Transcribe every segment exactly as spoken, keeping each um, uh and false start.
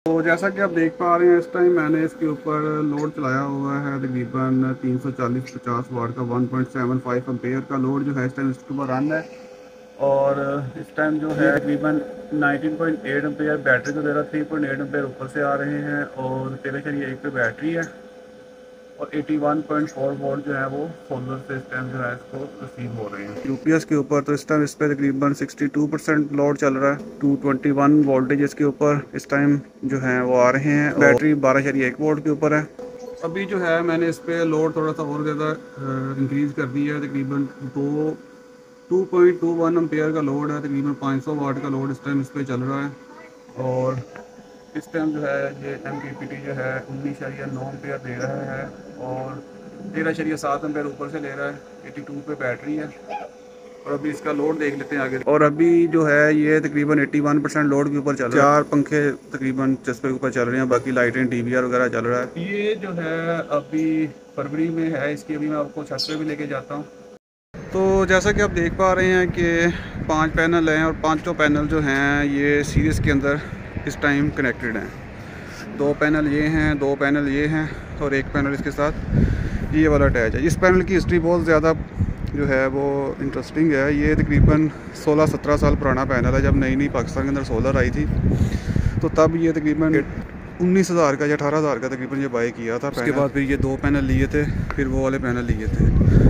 तो जैसा कि आप देख पा रहे हैं इस टाइम मैंने इसके ऊपर लोड चलाया हुआ है तकरीबन तीन सौ चालीस पचास वाट का one point seven five ampere का लोड जो है इस टाइम इसके ऊपर रन है। और इस टाइम जो है तकरीबन nineteen point eight ampere battery को दे रहा, थ्री पॉइंट एट एम्पेयर ऊपर से आ रहे हैं और तेरह शरीय एक पे बैटरी है और इक्यासी पॉइंट फोर वोल्ट जो है वो सोलर से इस टाइम जो है इसको रिसीव हो रहे हैं यूपीएस के ऊपर। तो इस टाइम इस पर तकरीबन बासठ परसेंट लोड चल रहा है। टू ट्वेंटी वन वोल्टेज इसके ऊपर इस टाइम जो है वो आ रहे हैं। बैटरी बारह शरीय एक वोल्ट के ऊपर है। अभी जो है मैंने इस पर लोड थोड़ा सा और ज़्यादा इंक्रीज़ कर दिया है। तकरीबन दो two point two one ampere का लोड है, तकरीबन पाँच सौ वाट का लोड इस टाइम इस पर चल रहा है। और इस टाइम जो है ये एम पी पी टी जो है उन्नीस शरिया नौ एम्पेयर दे रहा है और तेरह शरिया सात एम्पेयर ऊपर से ले रहा है। एटी टू पे बैटरी है और अभी इसका लोड देख लेते हैं आगे। और अभी जो है ये तकरीबन इक्यासी परसेंट लोड के ऊपर चल रहा है। चार पंखे तकरीबन चस्पे के ऊपर चल रहे हैं, बाकी लाइटें टी वी आर वगैरह चल रहा है। ये जो है अभी फरवरी में है, इसकी अभी मैं आपको छत पे भी लेके जाता हूँ। तो जैसा कि आप देख पा रहे हैं कि पांच पैनल हैं और पांचों पैनल जो हैं ये सीरीज़ के अंदर इस टाइम कनेक्टेड हैं। दो पैनल ये हैं, दो पैनल ये हैं और एक पैनल इसके साथ ये वाला अटैच है। इस पैनल की हिस्ट्री बहुत ज़्यादा जो है वो इंटरेस्टिंग है। ये तकरीबन सोलह सत्रह साल पुराना पैनल है। जब नई नई पाकिस्तान के अंदर सोलर आई थी तो तब ये तकरीबन उन्नीस हज़ार का या अठारह हज़ार का तकरीबन ये बाई किया था। उसके बाद फिर ये दो पैनल लिए थे, फिर वो वाले पैनल लिए थे।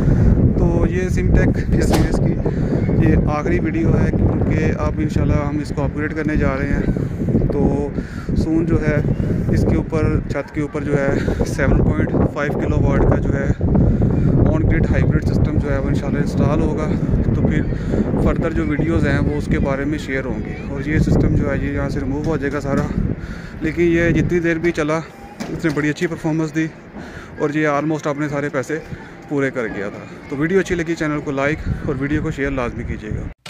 तो ये सिमटेक सीरीज़ की ये आखिरी वीडियो है क्योंकि अब इंशाल्लाह हम इसको अपग्रेड करने जा रहे हैं। तो सून जो है इसके ऊपर छत के ऊपर जो है seven point five kilowatt का जो है ऑन ग्रिड हाइब्रिड सिस्टम जो है वो इंशाल्लाह इंस्टॉल होगा। तो फिर फर्दर जो वीडियोज़ हैं वो उसके बारे में शेयर होंगे। और ये सिस्टम जो है ये यहाँ से रिमूव हो जाएगा सारा, लेकिन ये जितनी देर भी चला उसने बड़ी अच्छी परफॉर्मेंस दी और ये आलमोस्ट अपने सारे पैसे पूरे कर गया था। तो वीडियो अच्छी लगी चैनल को लाइक और वीडियो को शेयर लाजमी कीजिएगा।